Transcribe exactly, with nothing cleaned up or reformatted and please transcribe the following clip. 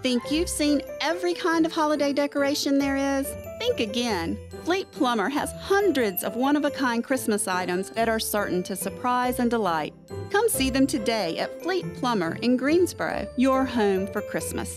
Think you've seen every kind of holiday decoration there is? Think again. Fleet-Plummer has hundreds of one-of-a-kind Christmas items that are certain to surprise and delight. Come see them today at Fleet-Plummer in Greensboro, your home for Christmas.